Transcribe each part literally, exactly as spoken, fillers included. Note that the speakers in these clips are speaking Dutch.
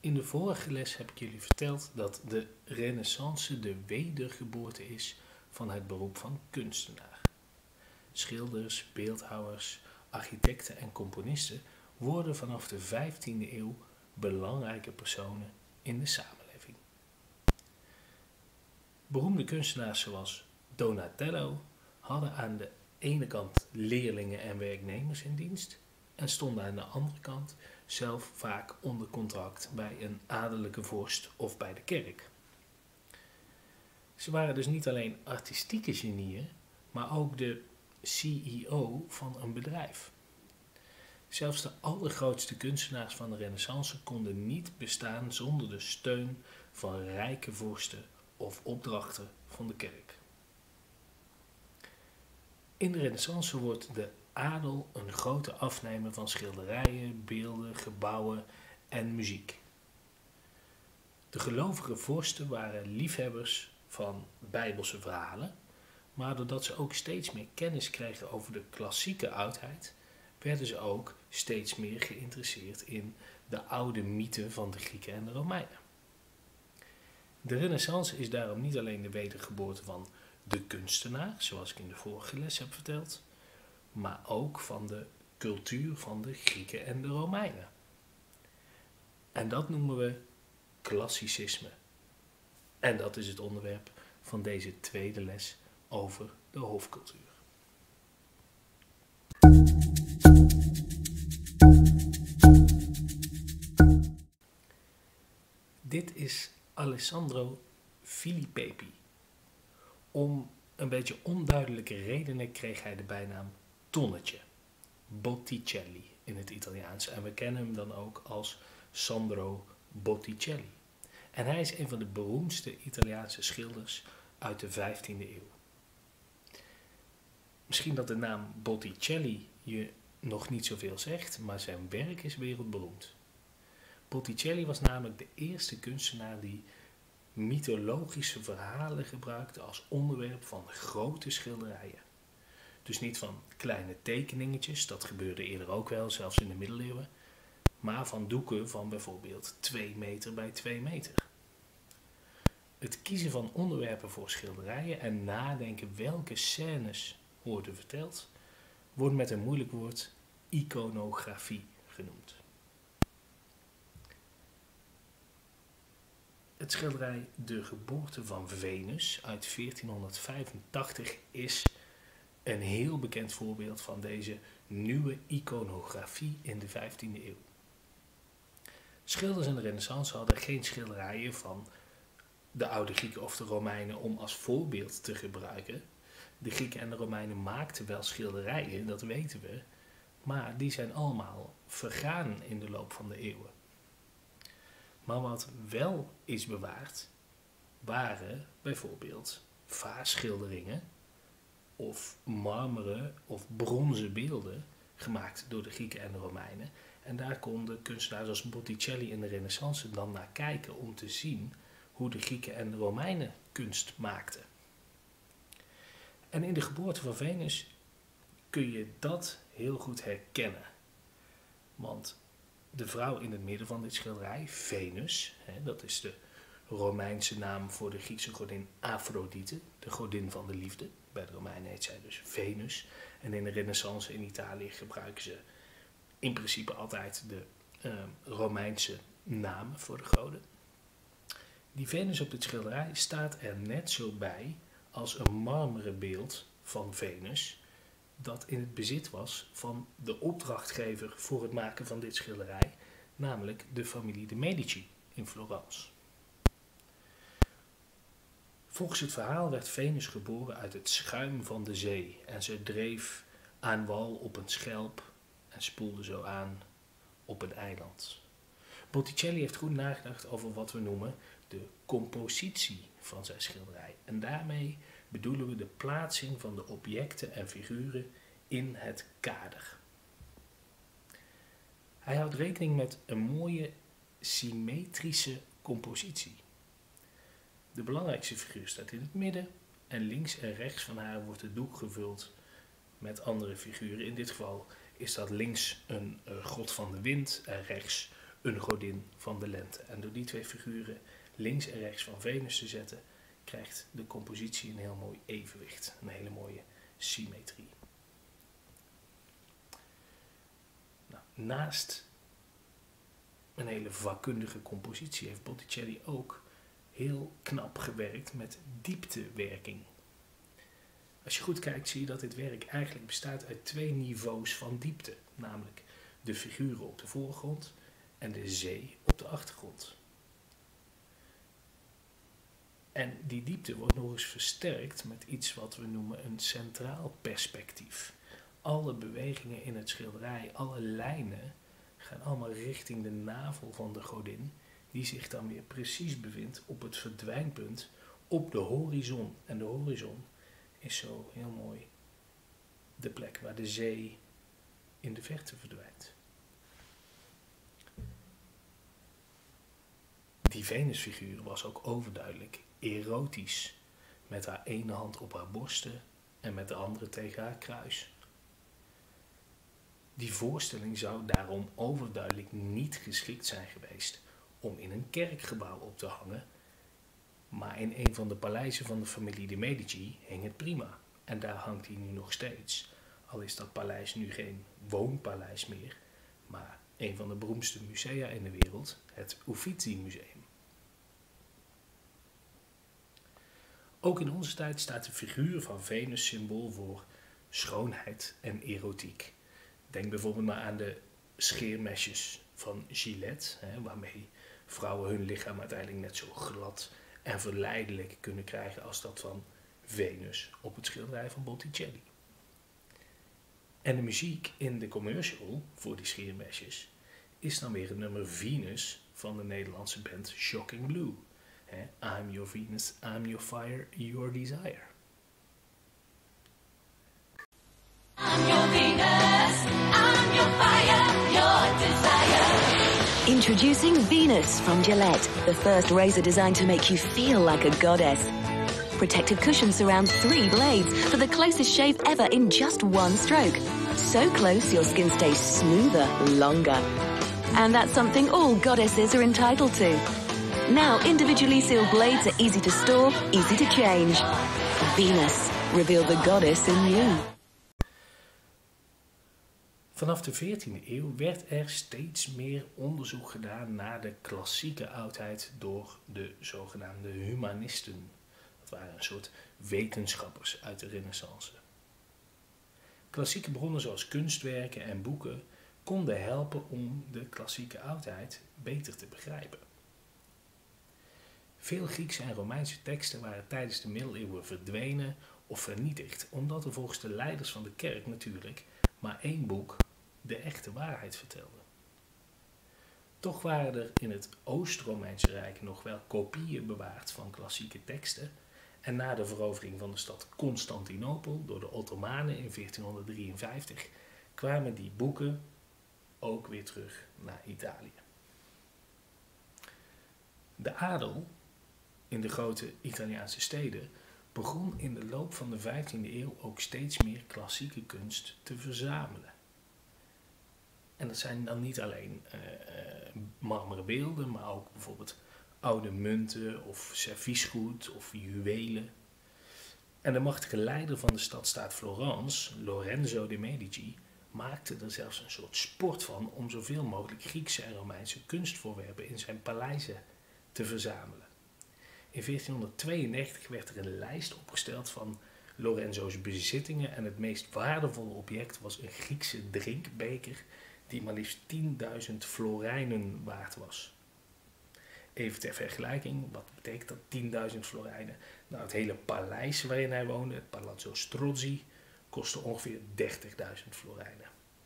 In de vorige les heb ik jullie verteld dat de Renaissance de wedergeboorte is van het beroep van kunstenaar. Schilders, beeldhouwers, architecten en componisten worden vanaf de vijftiende eeuw belangrijke personen in de samenleving. Beroemde kunstenaars zoals Donatello hadden aan de ene kant leerlingen en werknemers in dienst en stonden aan de andere kant zelf vaak onder contract bij een adellijke vorst of bij de kerk. Ze waren dus niet alleen artistieke genieën, maar ook de C E O van een bedrijf. Zelfs de allergrootste kunstenaars van de Renaissance konden niet bestaan zonder de steun van rijke vorsten of opdrachten van de kerk. In de Renaissance wordt de adel een grote afnemer van schilderijen, beelden, gebouwen en muziek. De gelovige vorsten waren liefhebbers van bijbelse verhalen, maar doordat ze ook steeds meer kennis kregen over de klassieke oudheid, werden ze ook steeds meer geïnteresseerd in de oude mythen van de Grieken en de Romeinen. De Renaissance is daarom niet alleen de wedergeboorte van de kunstenaar, zoals ik in de vorige les heb verteld, maar ook van de cultuur van de Grieken en de Romeinen. En dat noemen we klassicisme. En dat is het onderwerp van deze tweede les over de hofcultuur. Dit is Alessandro Filipepi. Om een beetje onduidelijke redenen kreeg hij de bijnaam Tonnetje, Botticelli in het Italiaans. En we kennen hem dan ook als Sandro Botticelli. En hij is een van de beroemdste Italiaanse schilders uit de vijftiende eeuw. Misschien dat de naam Botticelli je nog niet zoveel zegt, maar zijn werk is wereldberoemd. Botticelli was namelijk de eerste kunstenaar die mythologische verhalen gebruikte als onderwerp van grote schilderijen. Dus niet van kleine tekeningetjes, dat gebeurde eerder ook wel, zelfs in de middeleeuwen, maar van doeken van bijvoorbeeld twee meter bij twee meter. Het kiezen van onderwerpen voor schilderijen en nadenken welke scènes worden verteld, wordt met een moeilijk woord iconografie genoemd. Het schilderij De Geboorte van Venus uit veertienhonderdvijfentachtig is een heel bekend voorbeeld van deze nieuwe iconografie in de vijftiende eeuw. Schilders in de Renaissance hadden geen schilderijen van de oude Grieken of de Romeinen om als voorbeeld te gebruiken. De Grieken en de Romeinen maakten wel schilderijen, dat weten we, maar die zijn allemaal vergaan in de loop van de eeuwen. Maar wat wel is bewaard, waren bijvoorbeeld vaasschilderingen of marmeren of bronzen beelden gemaakt door de Grieken en de Romeinen. En daar konden kunstenaars als Botticelli in de Renaissance dan naar kijken om te zien hoe de Grieken en de Romeinen kunst maakten. En in De Geboorte van Venus kun je dat heel goed herkennen. Want de vrouw in het midden van dit schilderij, Venus, hè, dat is de Romeinse naam voor de Griekse godin Afrodite, de godin van de liefde. Bij de Romeinen heet zij dus Venus. En in de Renaissance in Italië gebruiken ze in principe altijd de uh, Romeinse namen voor de goden. Die Venus op dit schilderij staat er net zo bij als een marmeren beeld van Venus, dat in het bezit was van de opdrachtgever voor het maken van dit schilderij, namelijk de familie de Medici in Florence. Volgens het verhaal werd Venus geboren uit het schuim van de zee en ze dreef aan wal op een schelp en spoelde zo aan op een eiland. Botticelli heeft goed nagedacht over wat we noemen de compositie van zijn schilderij. En daarmee bedoelen we de plaatsing van de objecten en figuren in het kader. Hij houdt rekening met een mooie symmetrische compositie. De belangrijkste figuur staat in het midden en links en rechts van haar wordt het doek gevuld met andere figuren. In dit geval is dat links een uh, god van de wind en rechts een godin van de lente. En door die twee figuren links en rechts van Venus te zetten, krijgt de compositie een heel mooi evenwicht, een hele mooie symmetrie. Nou, naast een hele vakkundige compositie heeft Botticelli ook heel knap gewerkt met dieptewerking. Als je goed kijkt zie je dat dit werk eigenlijk bestaat uit twee niveaus van diepte, namelijk de figuren op de voorgrond en de zee op de achtergrond. En die diepte wordt nog eens versterkt met iets wat we noemen een centraal perspectief. Alle bewegingen in het schilderij, alle lijnen gaan allemaal richting de navel van de godin, die zich dan weer precies bevindt op het verdwijnpunt op de horizon. En de horizon is zo heel mooi de plek waar de zee in de verte verdwijnt. Die Venusfiguur was ook overduidelijk erotisch, met haar ene hand op haar borsten en met de andere tegen haar kruis. Die voorstelling zou daarom overduidelijk niet geschikt zijn geweest om in een kerkgebouw op te hangen, maar in een van de paleizen van de familie de Medici hing het prima. En daar hangt hij nu nog steeds, al is dat paleis nu geen woonpaleis meer, maar een van de beroemdste musea in de wereld, het Uffizi Museum. Ook in onze tijd staat de figuur van Venus symbool voor schoonheid en erotiek. Denk bijvoorbeeld maar aan de scheermesjes van Gillette, hè, waarmee vrouwen hun lichaam uiteindelijk net zo glad en verleidelijk kunnen krijgen als dat van Venus op het schilderij van Botticelli. En de muziek in de commercial voor die scheermesjes is dan weer het nummer Venus van de Nederlandse band Shocking Blue. Hè, I'm your Venus, I'm your fire, your desire. I'm your Venus, I'm your fire, your desire. Introducing Venus from Gillette, the first razor designed to make you feel like a goddess. Protective cushion surrounds three blades for the closest shave ever in just one stroke. So close your skin stays smoother longer. And that's something all goddesses are entitled to. Now individually sealed blades are easy to store, easy to change. Venus, reveal the goddess in you. Vanaf de veertiende eeuw werd er steeds meer onderzoek gedaan naar de klassieke oudheid door de zogenaamde humanisten. Dat waren een soort wetenschappers uit de Renaissance. Klassieke bronnen zoals kunstwerken en boeken konden helpen om de klassieke oudheid beter te begrijpen. Veel Griekse en Romeinse teksten waren tijdens de middeleeuwen verdwenen of vernietigd, omdat er volgens de leiders van de kerk natuurlijk maar één boek de echte waarheid vertelde. Toch waren er in het Oost-Romeinse Rijk nog wel kopieën bewaard van klassieke teksten en na de verovering van de stad Constantinopel door de Ottomanen in veertienhonderddrieënvijftig kwamen die boeken ook weer terug naar Italië. De adel in de grote Italiaanse steden begon in de loop van de vijftiende eeuw ook steeds meer klassieke kunst te verzamelen. En dat zijn dan niet alleen uh, uh, marmeren beelden, maar ook bijvoorbeeld oude munten of serviesgoed of juwelen. En de machtige leider van de stadstaat Florence, Lorenzo de Medici, maakte er zelfs een soort sport van om zoveel mogelijk Griekse en Romeinse kunstvoorwerpen in zijn paleizen te verzamelen. In veertienhonderdtweeënnegentig werd er een lijst opgesteld van Lorenzo's bezittingen en het meest waardevolle object was een Griekse drinkbeker die maar liefst tienduizend florijnen waard was. Even ter vergelijking, wat betekent dat tienduizend florijnen? Nou, het hele paleis waarin hij woonde, het Palazzo Strozzi, kostte ongeveer dertigduizend florijnen.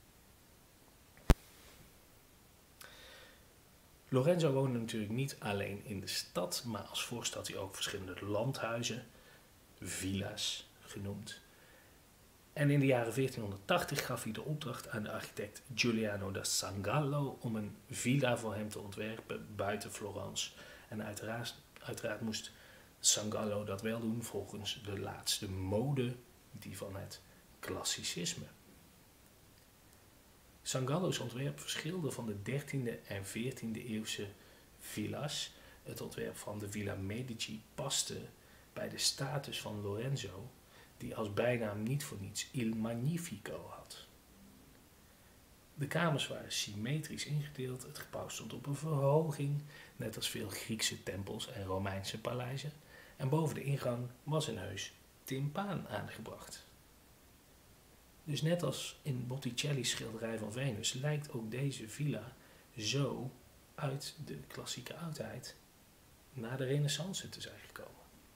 Lorenzo woonde natuurlijk niet alleen in de stad, maar als vorst had hij ook verschillende landhuizen, villa's genoemd. En in de jaren veertienhonderdtachtig gaf hij de opdracht aan de architect Giuliano da Sangallo om een villa voor hem te ontwerpen buiten Florence. En uiteraard, uiteraard moest Sangallo dat wel doen volgens de laatste mode, die van het klassicisme. San Gallo's ontwerp verschilde van de dertiende en veertiende eeuwse villa's. Het ontwerp van de Villa Medici paste bij de status van Lorenzo, die als bijnaam niet voor niets Il Magnifico had. De kamers waren symmetrisch ingedeeld, het gebouw stond op een verhoging, net als veel Griekse tempels en Romeinse paleizen, en boven de ingang was een heus timpaan aangebracht. Dus net als in Botticelli's schilderij van Venus lijkt ook deze villa zo uit de klassieke oudheid naar de Renaissance te zijn gekomen.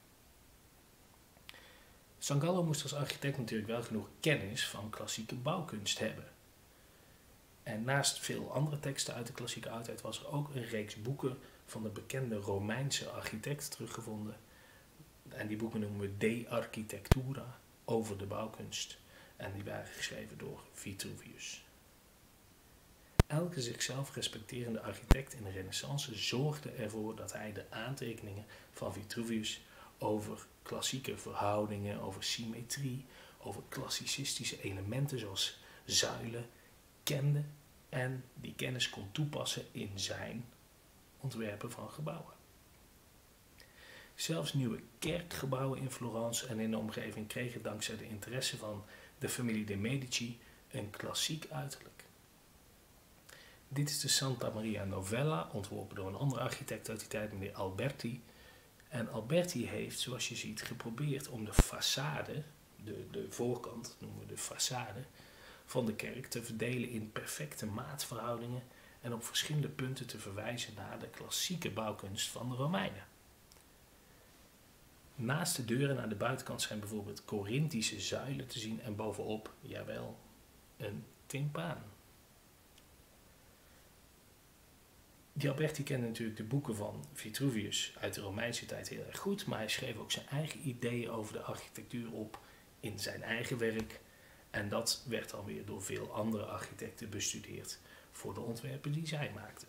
San Gallo moest als architect natuurlijk wel genoeg kennis van klassieke bouwkunst hebben. En naast veel andere teksten uit de klassieke oudheid was er ook een reeks boeken van de bekende Romeinse architect teruggevonden. En die boeken noemen we De Architectura, over de bouwkunst. En die waren geschreven door Vitruvius. Elke zichzelf respecterende architect in de Renaissance zorgde ervoor dat hij de aantekeningen van Vitruvius over klassieke verhoudingen, over symmetrie, over klassicistische elementen zoals zuilen kende en die kennis kon toepassen in zijn ontwerpen van gebouwen. Zelfs nieuwe kerkgebouwen in Florence en in de omgeving kregen dankzij de interesse van de familie de Medici een klassiek uiterlijk. Dit is de Santa Maria Novella, ontworpen door een andere architect uit die tijd, meneer Alberti. En Alberti heeft, zoals je ziet, geprobeerd om de façade, de, de voorkant noemen we de façade, van de kerk te verdelen in perfecte maatverhoudingen en op verschillende punten te verwijzen naar de klassieke bouwkunst van de Romeinen. Naast de deuren aan de buitenkant zijn bijvoorbeeld Corinthische zuilen te zien en bovenop, jawel, een timpaan. Die Alberti kende natuurlijk de boeken van Vitruvius uit de Romeinse tijd heel erg goed, maar hij schreef ook zijn eigen ideeën over de architectuur op in zijn eigen werk. En dat werd dan weer door veel andere architecten bestudeerd voor de ontwerpen die zij maakten.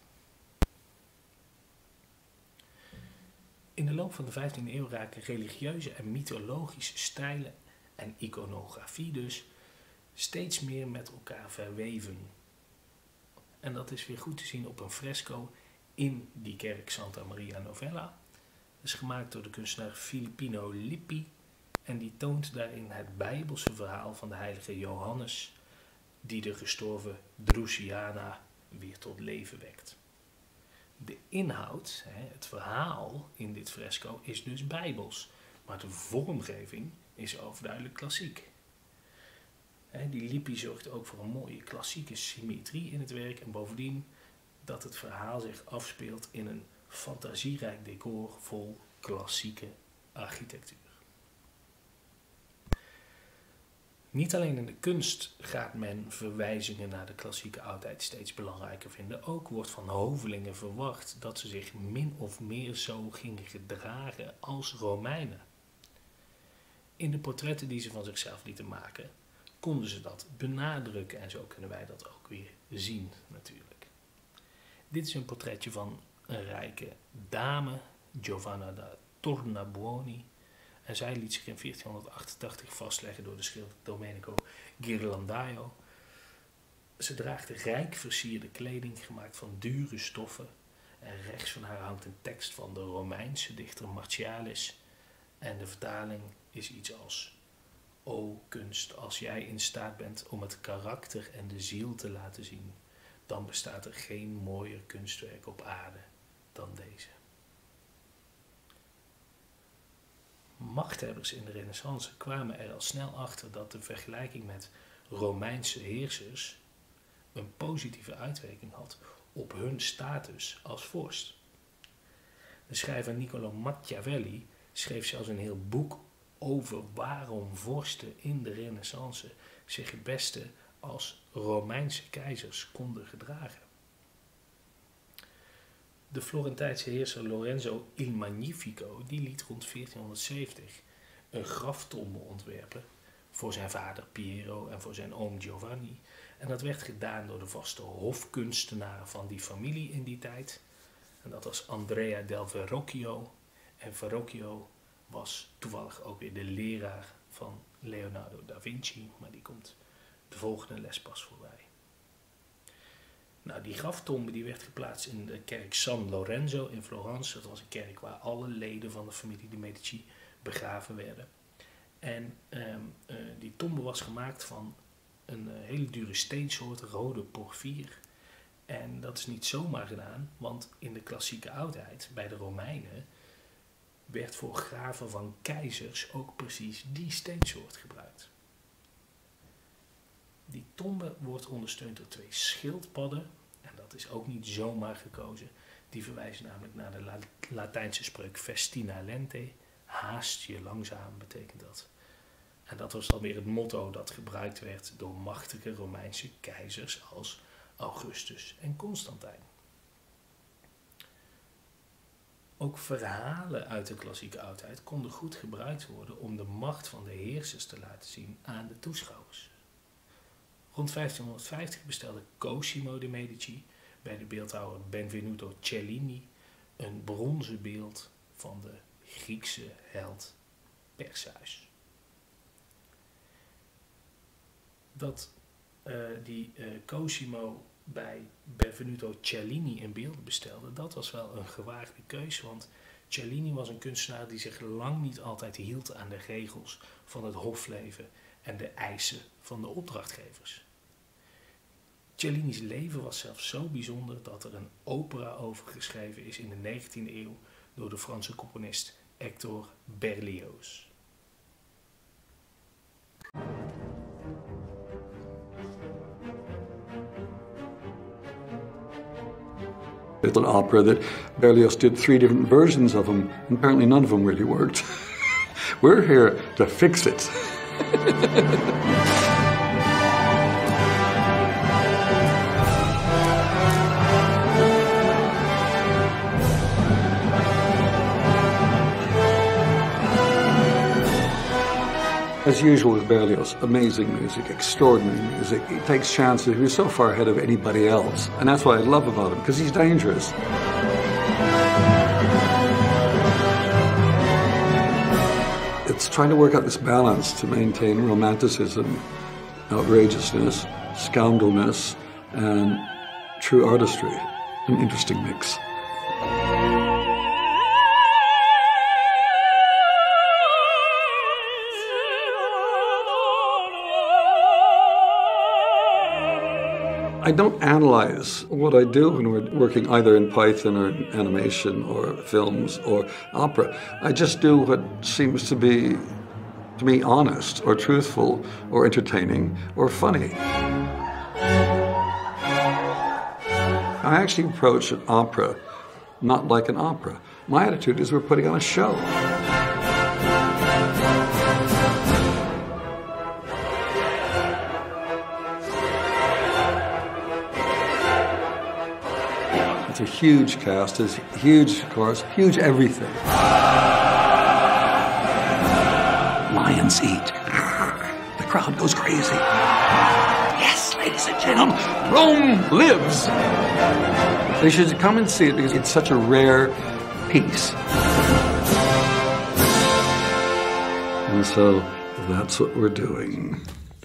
In de loop van de vijftiende eeuw raken religieuze en mythologische stijlen en iconografie dus steeds meer met elkaar verweven. En dat is weer goed te zien op een fresco in die kerk Santa Maria Novella. Dat is gemaakt door de kunstenaar Filippino Lippi en die toont daarin het Bijbelse verhaal van de heilige Johannes, die de gestorven Drusiana weer tot leven wekt. De inhoud, het verhaal in dit fresco is dus bijbels, maar de vormgeving is overduidelijk klassiek. Die Lippi zorgt ook voor een mooie klassieke symmetrie in het werk en bovendien dat het verhaal zich afspeelt in een fantasierijk decor vol klassieke architectuur. Niet alleen in de kunst gaat men verwijzingen naar de klassieke oudheid steeds belangrijker vinden. Ook wordt van hovelingen verwacht dat ze zich min of meer zo gingen gedragen als Romeinen. In de portretten die ze van zichzelf lieten maken, konden ze dat benadrukken en zo kunnen wij dat ook weer zien natuurlijk. Dit is een portretje van een rijke dame, Giovanna da Tornabuoni. En zij liet zich in veertienhonderdachtentachtig vastleggen door de schilder Domenico Ghirlandaio. Ze draagt rijk versierde kleding gemaakt van dure stoffen. En rechts van haar hangt een tekst van de Romeinse dichter Martialis. En de vertaling is iets als: O kunst, als jij in staat bent om het karakter en de ziel te laten zien, dan bestaat er geen mooier kunstwerk op aarde dan deze. Machthebbers in de Renaissance kwamen er al snel achter dat de vergelijking met Romeinse heersers een positieve uitwerking had op hun status als vorst. De schrijver Niccolo Machiavelli schreef zelfs een heel boek over waarom vorsten in de Renaissance zich het beste als Romeinse keizers konden gedragen. De Florentijnse heerser Lorenzo il Magnifico die liet rond veertienhonderdzeventig een graftombe ontwerpen voor zijn vader Piero en voor zijn oom Giovanni. En dat werd gedaan door de vaste hofkunstenaren van die familie in die tijd. En dat was Andrea del Verrocchio. En Verrocchio was toevallig ook weer de leraar van Leonardo da Vinci, maar die komt de volgende les pas voorbij. Nou, die graftombe die werd geplaatst in de kerk San Lorenzo in Florence. Dat was een kerk waar alle leden van de familie de Medici begraven werden. En ehm, uh, die tombe was gemaakt van een uh, hele dure steensoort, rode porfier. En dat is niet zomaar gedaan, want in de klassieke oudheid, bij de Romeinen, werd voor graven van keizers ook precies die steensoort gebruikt. Die tombe wordt ondersteund door twee schildpadden, en dat is ook niet zomaar gekozen. Die verwijzen namelijk naar de La- Latijnse spreuk festina lente, haast je langzaam betekent dat. En dat was dan weer het motto dat gebruikt werd door machtige Romeinse keizers als Augustus en Constantijn. Ook verhalen uit de klassieke oudheid konden goed gebruikt worden om de macht van de heersers te laten zien aan de toeschouwers. Rond vijftienhonderdvijftig bestelde Cosimo de Medici bij de beeldhouwer Benvenuto Cellini een bronzen beeld van de Griekse held Perseus. Dat uh, die uh, Cosimo bij Benvenuto Cellini in beeld bestelde, dat was wel een gewaagde keus, want Cellini was een kunstenaar die zich lang niet altijd hield aan de regels van het hofleven en de eisen van de opdrachtgevers. Cellini's leven was zelfs zo bijzonder dat er een opera over geschreven is in de negentiende eeuw door de Franse componist Hector Berlioz. It's an opera that Berlioz did three different versions of them, and apparently none of them really worked. We're here to fix it. As usual with Berlioz, amazing music, extraordinary music. He takes chances. He was so far ahead of anybody else. And that's what I love about him, because he's dangerous. It's trying to work out this balance to maintain romanticism, outrageousness, scoundrelness, and true artistry. An interesting mix. I don't analyze what I do when we're working either in Python or in animation or films or opera. I just do what seems to be, to me, honest or truthful or entertaining or funny. I actually approach an opera not like an opera. My attitude is we're putting on a show. It's a huge cast, it's a huge chorus, huge everything. Lions eat. The crowd goes crazy. Yes, ladies and gentlemen, Rome lives. They should come and see it because it's such a rare piece. And so that's what we're doing.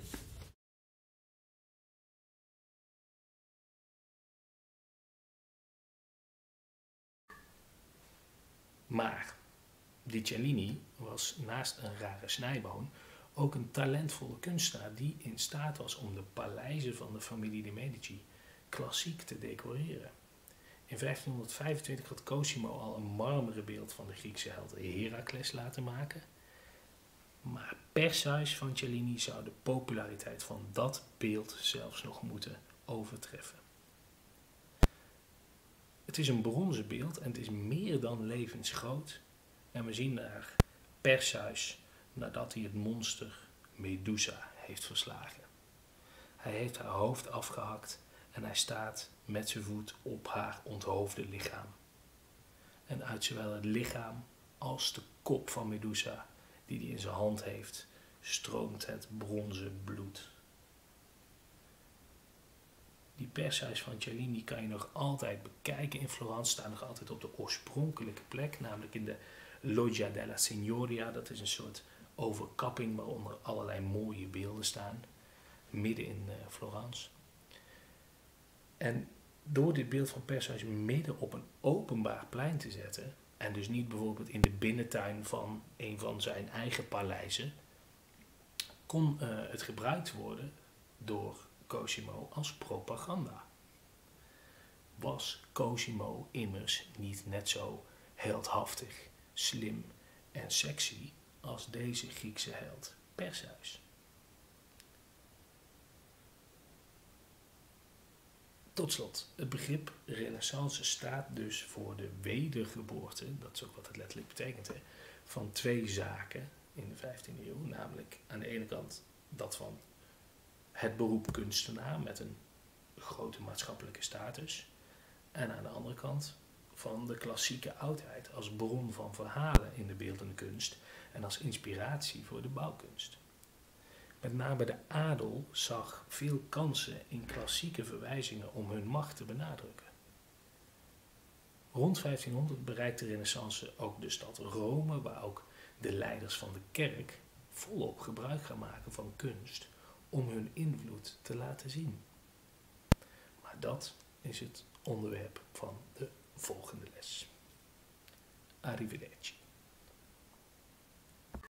Maar die Cellini was naast een rare snijboon ook een talentvolle kunstenaar die in staat was om de paleizen van de familie de Medici klassiek te decoreren. In vijftienhonderdvijfentwintig had Cosimo al een marmeren beeld van de Griekse held Heracles laten maken. Maar Perseus van Cellini zou de populariteit van dat beeld zelfs nog moeten overtreffen. Het is een bronzen beeld en het is meer dan levensgroot. En we zien daar Perseus nadat hij het monster Medusa heeft verslagen. Hij heeft haar hoofd afgehakt en hij staat met zijn voet op haar onthoofde lichaam. En uit zowel het lichaam als de kop van Medusa, die hij in zijn hand heeft, stroomt het bronzen bloed. Die Perseus van Cellini kan je nog altijd bekijken in Florence, staat nog altijd op de oorspronkelijke plek, namelijk in de Loggia della Signoria. Dat is een soort overkapping waaronder allerlei mooie beelden staan, midden in uh, Florence. En door dit beeld van Perseus midden op een openbaar plein te zetten, en dus niet bijvoorbeeld in de binnentuin van een van zijn eigen paleizen, kon uh, het gebruikt worden door Cosimo als propaganda. Was Cosimo immers niet net zo heldhaftig, slim en sexy als deze Griekse held Perseus? Tot slot, het begrip renaissance staat dus voor de wedergeboorte, dat is ook wat het letterlijk betekent, hè, van twee zaken in de vijftiende eeuw. Namelijk aan de ene kant dat van het beroep kunstenaar met een grote maatschappelijke status. En aan de andere kant van de klassieke oudheid als bron van verhalen in de beeldende kunst en als inspiratie voor de bouwkunst. Met name de adel zag veel kansen in klassieke verwijzingen om hun macht te benadrukken. Rond vijftienhonderd bereikt de Renaissance ook de stad Rome, waar ook de leiders van de kerk volop gebruik gaan maken van kunst om hun invloed te laten zien. Maar dat is het onderwerp van de volgende les. Arrivederci.